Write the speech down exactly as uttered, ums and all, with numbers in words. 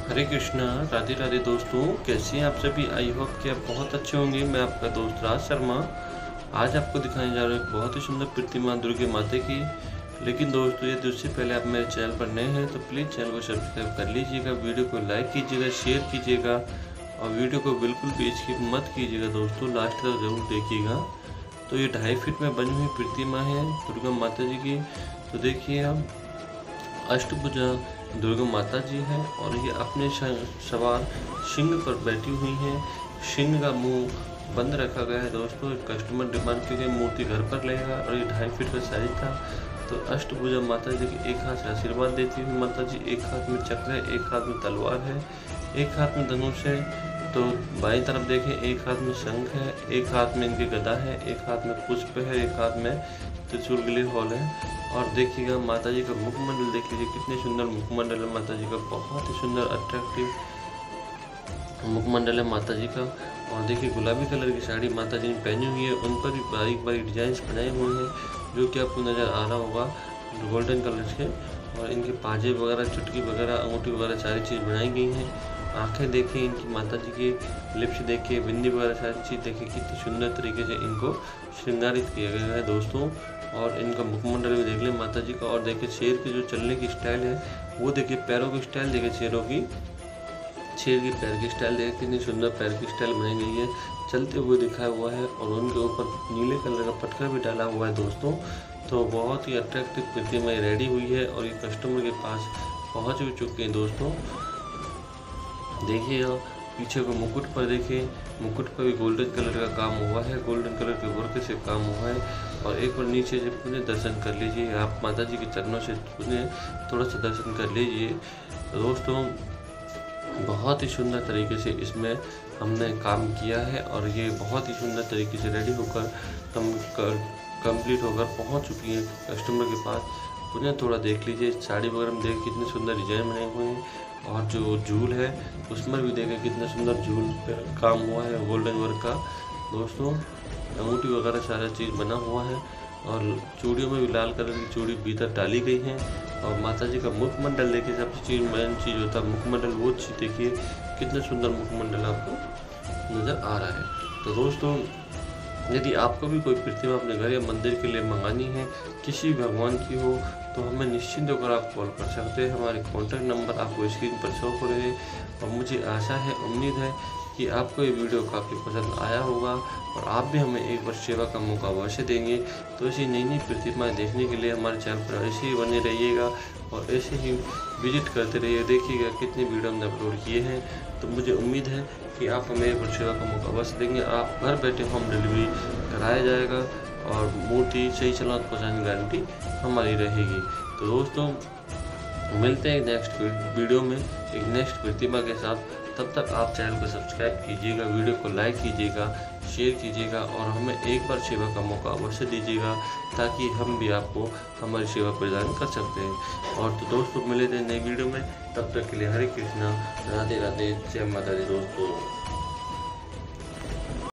हरे कृष्णा, राधे राधे दोस्तों। कैसे हैं आप सभी? आई होप कि आप बहुत अच्छे होंगे। मैं आपका दोस्त राज शर्मा आज आपको दिखाने जा रहा हूँ एक बहुत ही सुंदर प्रतिमा दुर्गा माता की। लेकिन दोस्तों, यदि उससे पहले आप मेरे चैनल पर नए हैं तो प्लीज़ चैनल को सब्सक्राइब कर लीजिएगा, वीडियो को लाइक कीजिएगा, शेयर कीजिएगा और वीडियो को बिल्कुल भी स्किप मत कीजिएगा दोस्तों, लास्ट तक ज़रूर देखिएगा। तो ये ढाई फीट में बनी हुई प्रतिमा है दुर्गा माता जी की। तो देखिए आप, अष्टभुजा दुर्गा माता जी है और ये अपने सवार सिंह पर बैठी हुई हैं। सिंह का मुंह बंद रखा गया है दोस्तों। कस्टमर डिमांड की गई मूर्ति घर पर लेगा और ये ढाई फीट का साइज था। तो अष्टभुजा माता जी की एक हाथ से आशीर्वाद देती हुई माता जी, एक हाथ में चक्र है, एक हाथ में तलवार है, एक हाथ में धनुष है। तो बाईं तरफ देखें, एक हाथ में शंख है, एक हाथ में इनके गदा है, एक हाथ में पुष्प है, एक हाथ में त्रिशूल के लिए हॉल है। और देखिएगा माता जी का मुखमंडल देख लीजिए, कितने सुंदर मुखमंडल है माता जी का, बहुत ही सुंदर अट्रैक्टिव मुखमंडल है माता जी का। और देखिए गुलाबी कलर की साड़ी माता जी ने पहनी हुई है, उन पर भी बारीक बारीक डिजाइन बनाए हुए हैं जो कि आपको नज़र आ रहा होगा, गोल्डन कलर के। और इनके पाजे वगैरह, चुटकी वगैरह, अंगूठी वगैरह सारी चीज़ बनाई गई हैं। आंखें देखिए इनकी माता जी की, लिप्स देखिए, बिंदी वगैरह सारी चीज़ देखिए, कितनी सुंदर तरीके से इनको श्रृंगारित किया गया है दोस्तों। और इनका मुखमंडल भी देख लें माता जी का। और देखिए शेर की जो चलने की स्टाइल है वो देखिए, पैरों की स्टाइल देखिए, शेरों की शेर की पैर की स्टाइल देखिए, कितनी सुंदर पैर की स्टाइल बनाई गई है, चलते हुए दिखाया हुआ है। और उनके ऊपर नीले कलर का पटका भी डाला हुआ है दोस्तों। तो बहुत ही अट्रैक्टिव प्रतिमा रेडी हुई है और ये कस्टमर के पास पहुंच भी चुके हैं दोस्तों। देखिए पीछे को मुकुट पर देखिए, मुकुट पर भी गोल्डन कलर का काम हुआ है, गोल्डन कलर के वर्क से काम हुआ है। और एक बार नीचे से पुनः दर्शन कर लीजिए आप, माता जी के चरणों से पुनः थोड़ा सा दर्शन कर लीजिए दोस्तों। बहुत ही सुंदर तरीके से इसमें हमने काम किया है और ये बहुत ही सुंदर तरीके से रेडी होकर कम कर कंप्लीट होकर पहुंच चुकी है कस्टमर के पास। पुनः थोड़ा देख लीजिए, साड़ी वगैरह में देखिए कितने सुंदर डिजाइन बने हुए हैं। और जो झूल है उसमें भी देखें कितना सुंदर झूल पर काम हुआ है गोल्डन वर्क का दोस्तों। अंगूठी वगैरह सारा चीज़ बना हुआ है और चूड़ियों में भी लाल कलर की चूड़ी भीतर डाली गई हैं। और माता जी का मुखमंडल देखिए, सबसे चीज़ मेन चीज़ होता है मुखमंडल, वो चीज़ देखिए कितना सुंदर मुखमंडल आपको नज़र आ रहा है। तो दोस्तों, यदि आपको भी कोई प्रतिमा अपने घर या मंदिर के लिए मंगानी है, किसी भगवान की हो, तो हमें निश्चिंत होकर आप कॉल कर सकते हैं। हमारे कॉन्टैक्ट नंबर आपको स्क्रीन पर शो हो रहे हैं। और मुझे आशा है, उम्मीद है कि आपको ये वीडियो काफ़ी पसंद आया होगा और आप भी हमें एक बार सेवा का मौका अवश्य देंगे। तो ऐसी नई नई प्रतिमाएँ देखने के लिए हमारे चैनल पर ऐसे ही बने रहिएगा और ऐसे ही विजिट करते रहिए। देखिएगा कितने वीडियो हमने अपलोड किए हैं। तो मुझे उम्मीद है कि आप हमें एक बार सेवा का मौका अवश्य देंगे। आप घर बैठे होम डिलीवरी कराया जाएगा और मूर्ति सही सलामत पहुँचाने की गारंटी हमारी रहेगी। तो दोस्तों, मिलते हैं नेक्स्ट वीडियो में एक नेक्स्ट प्रतिमा के साथ। तब तक आप चैनल को सब्सक्राइब कीजिएगा, वीडियो को लाइक कीजिएगा, शेयर कीजिएगा और हमें एक बार सेवा का मौका अवश्य दीजिएगा, ताकि हम भी आपको हमारी सेवा प्रदान कर सकते हैं। और तो दोस्तों, मिले थे नई वीडियो में, तब तक के लिए हरे कृष्णा, राधे राधे, जय माता दी दोस्तों।